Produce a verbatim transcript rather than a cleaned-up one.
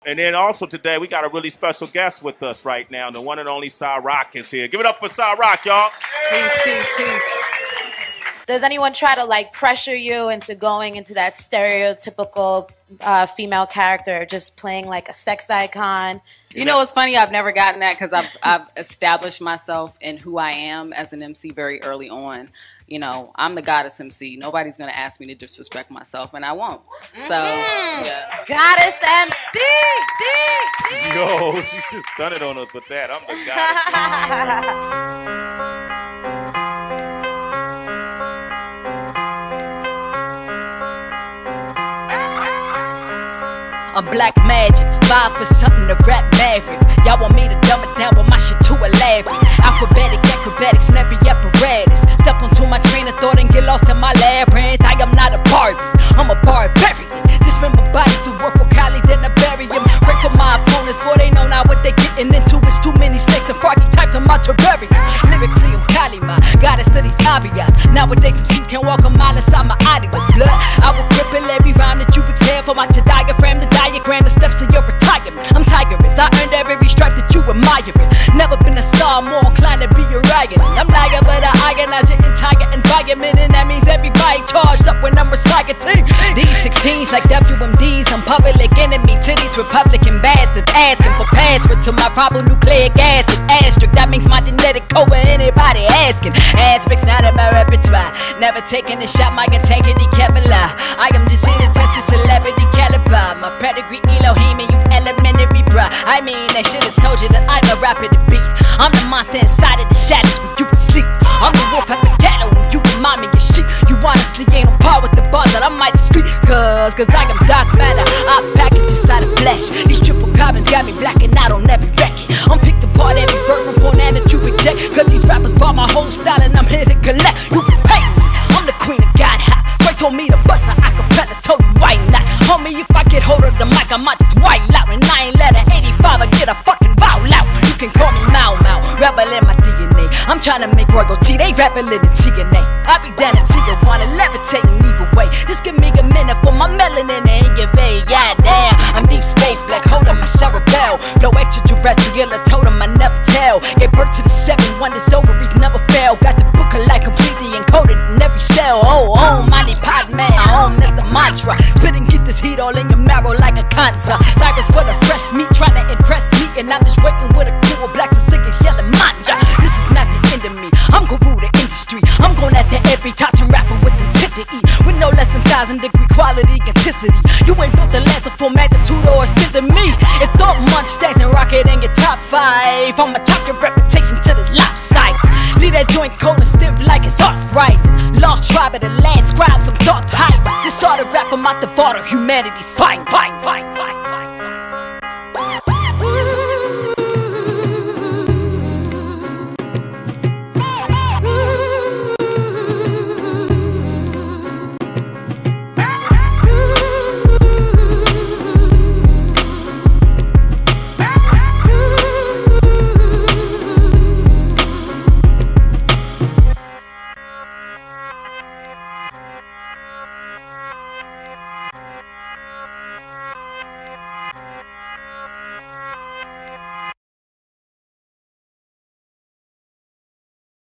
And then also today, we got a really special guest with us right now. The one and only Cyrock is here. Give it up for Cyrock, y'all. Peace, peace, peace. Does anyone try to like pressure you into going into that stereotypical uh, female character, just playing like a sex icon? You know what's funny? I've never gotten that because I've, I've established myself in who I am as an M C very early on. You know, I'm the goddess M C. Nobody's going to ask me to disrespect myself, and I won't. So, Mm-hmm. yeah. Goddess M C! D, D. Yo, she just done it on us with that. I'm the goddess. I'm black magic, vibe for something to rap maverick. Y'all want me to dumb it down with my shit too elaborate. Alphabetic acrobatics in every apparatus. Step onto my train of thought and get lost in my labyrinth. I am not a Barbie, I'm a barbarian. Dismember bodies to work for Cali, then I bury them. Pray for my opponents, for they know now what they getting into. It's too many snakes and froggy types on my terrarium. Lyrically, I'm Kalima, goddess of these obvious. Nowadays, M Cs can't walk a mile inside my audience. Blood, I will cripple every rhyme that you exhale for my diagram, the diagram, the steps to your retirement. I'm tireless, I earned every stripe that you admiring. Never been a star, more inclined to be a riot. I'm liar, but I ionize your entire environment, and that means everybody charged up when I'm reciting. These sixteens like W M Ds, I'm public enemy to these Republican bastards, asking for password to my ribonucleic acid asterisk. That means my genetic code for anybody asking. Aspects not in my repertoire, never taking a shot, my integrity Kevlar. I am just here to test the celebrity caliber. My pedigree Elohim and you elementary bruh. I mean, I should've told you that I'm a rapper to beat. I'm the monster inside of the shadows when you can sleep. I'm the wolf at the cattle when you can mind me your sheep. You honestly ain't on par with the bars that I might discreet. Cause, cause I am dark matter, I package inside of flesh. These triple carbons got me blacking out on every record. I'm picking apart every verb for that that you reject. Cause these rappers bought my whole style and I'm here to collect. You can pay me, I'm the queen of God hop. Straight told me to bust a acapella, told me why not. Homie, if I get hold of the mic, I might just white out. And I ain't let an eighty-five or get a fucking vowel out. You can call me Mau Mau, rebel in my D N A. I'm trying to make royalty, they rebel in the T N A. I be down in Tijuana, levitating either way. Just give me a minute for my melanin in your vein. Yeah, damn, I'm deep space, black hole in my cerebell. Flow extraterrestrial, a totem I never tell. Gave birth to the seven wonders, ovaries never fail. Got the book of life completely encoded in every cell. Oh, oh, mighty pod man, home, that's the mantra. Spit and get this heat all in your marrow like a cancer. Cyrus for the fresh meat, trying to impress me. And I'm just waiting with a crew of blacks and sick and yelling manja. This is not the end of me, I'm gon' rule the industry. I'm going after every top ten rapper with intent to eat. With no less than thousand degree quality intensity. You ain't built the last of full magnitude or extent to me. It thought munch stacks and rocket in your top five. I'ma chop your reputation to the lopside. Leave that joint cold and stiff like it's arthritis. Lost tribe of the last scribes, I'm thoughts high. This all the rap from out the vault of humanity's fine, fine, fine, fine.